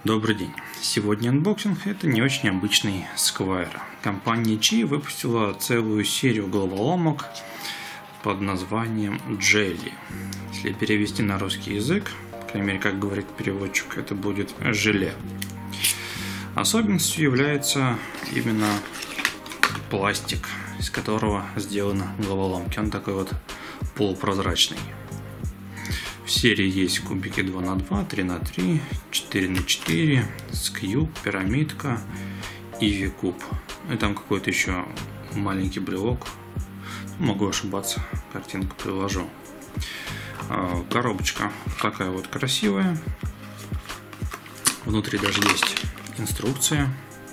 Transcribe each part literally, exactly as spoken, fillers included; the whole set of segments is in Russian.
Добрый день. Сегодня анбоксинг. Это не очень обычный сквайр. Компания Qi выпустила целую серию головоломок под названием Jelly. Если перевести на русский язык, по крайней мере, как говорит переводчик, это будет желе. Особенностью является именно пластик, из которого сделаны головоломки. Он такой вот полупрозрачный. В серии есть кубики два на два, три на три, четыре на четыре, скьюб, пирамидка и ви-куб. И там какой-то еще маленький брелок. Могу ошибаться, картинку приложу. Коробочка такая вот красивая. Внутри даже есть инструкция.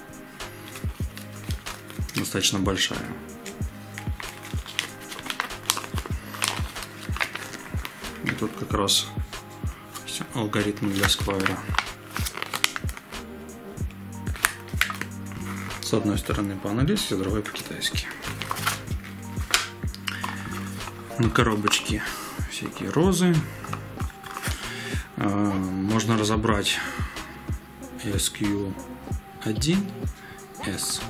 Достаточно большая. И тут как раз алгоритм для сквайра. С одной стороны по-английски, с другой по-китайски. На коробочке всякие розы. Можно разобрать эс кью один, S.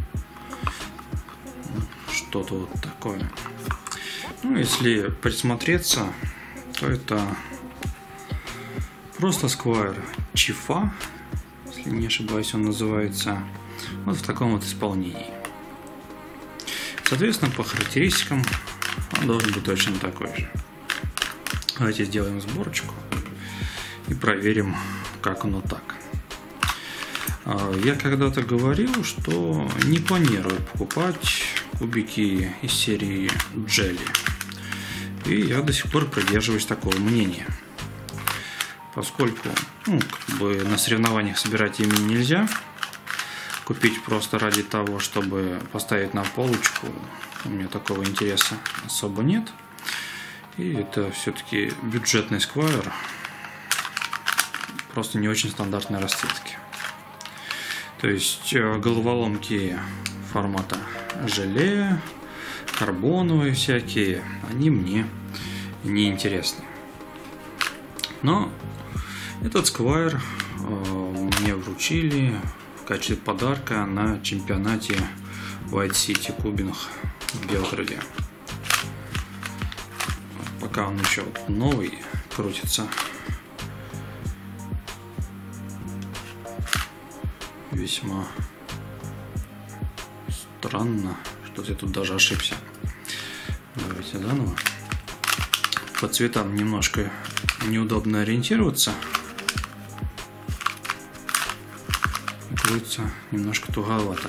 Что-то вот такое. Ну, если присмотреться, то это просто сквайр Чифа, если не ошибаюсь, он называется, вот в таком вот исполнении. Соответственно, по характеристикам он должен быть точно такой же. Давайте сделаем сборочку и проверим, как оно так. Я когда-то говорил, что не планирую покупать кубики из серии Jelly. И я до сих пор придерживаюсь такого мнения. Поскольку ну, как бы на соревнованиях собирать ими нельзя. Купить просто ради того, чтобы поставить на полочку, у меня такого интереса особо нет. И это все-таки бюджетный сквайр. Просто не очень стандартной расцветки. То есть головоломки формата желе, карбоновые всякие, они мне не интересны. Но этот сквайр э, мне вручили в качестве подарка на чемпионате White City Cubing в Белгороде. Пока он еще новый крутится. Весьма странно. Что-то я тут даже ошибся. Давайте заново. По цветам немножко неудобно ориентироваться. Крутится немножко туговато.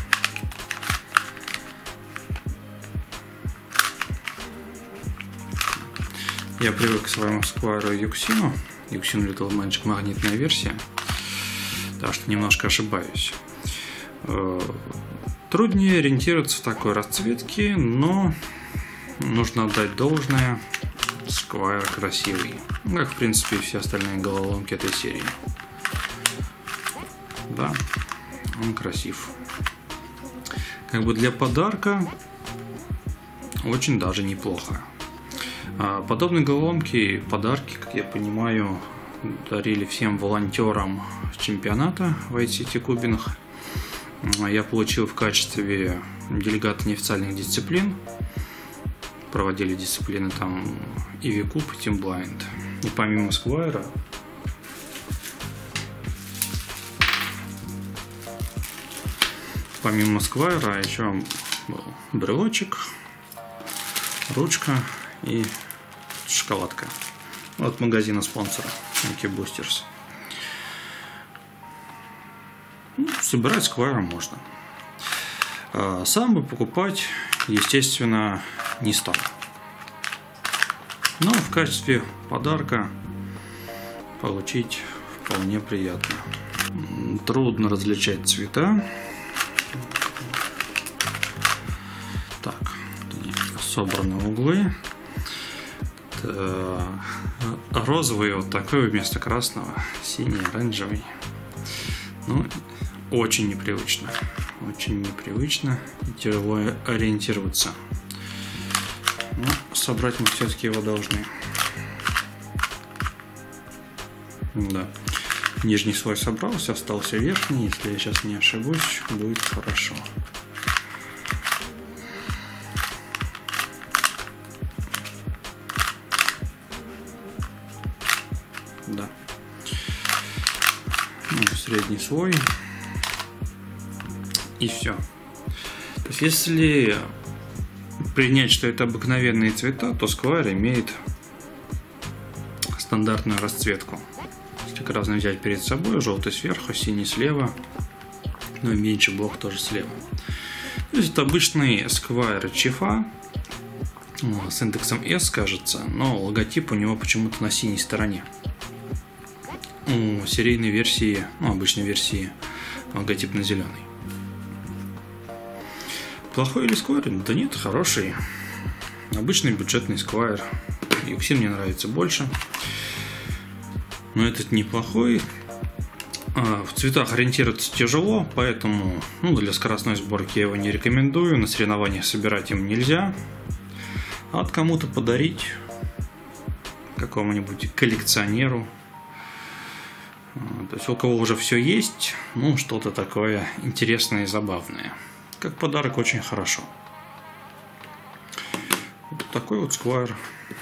Я привык к своему сквайру Юксину. Юксин Little Magic магнитная версия. Так что немножко ошибаюсь. Труднее ориентироваться в такой расцветке, но нужно отдать должное. Сквайр красивый. Как, в принципе, и все остальные головоломки этой серии. Да, он красив. Как бы для подарка очень даже неплохо. Подобные головоломки, подарки, как я понимаю, дарили всем волонтерам чемпионата White City Cubing. Я получил в качестве делегата неофициальных дисциплин. Проводили дисциплины там и ви-куб, и Team Blind. И помимо сквайра помимо сквайра еще был брелочек, ручка и шоколадка от магазина спонсора Mickey Boosters. Ну, собирать сквайра можно. Сам бы покупать, естественно, не стал. Но в качестве подарка получить вполне приятно. Трудно различать цвета. Так, собраны углы. Розовый вот такой вместо красного, синий, оранжевый. Ну, очень непривычно. Очень непривычно и тяжело ориентироваться. Но собрать мы все-таки его должны. Да. Нижний слой собрался, остался верхний. Если я сейчас не ошибусь, будет хорошо. Да. Ну, средний слой. И все. То есть, если принять, что это обыкновенные цвета, то Сквайр имеет стандартную расцветку. Если как раз взять перед собой, желтый сверху, синий слева, ну и меньше блок тоже слева. То есть это обычный Сквайр эйч эф эй с индексом S, кажется, но логотип у него почему-то на синей стороне. У серийной версии, ну обычной версии, логотип на зеленый. Плохой или Сквайр? Да нет, хороший. Обычный бюджетный Сквайр. Юксин мне нравится больше. Но этот неплохой. В цветах ориентироваться тяжело, поэтому ну, для скоростной сборки я его не рекомендую. На соревнованиях собирать им нельзя. А от кому-то подарить, какому-нибудь коллекционеру. То есть у кого уже все есть, ну что-то такое интересное и забавное. Как подарок очень хорошо. Вот такой вот Сквайр.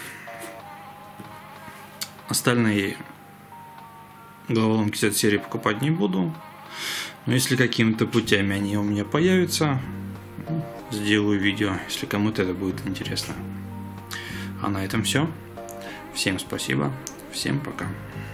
Остальные головоломки с этой серии покупать не буду. Но если какими-то путями они у меня появятся, сделаю видео, если кому-то это будет интересно. А на этом все. Всем спасибо. Всем пока.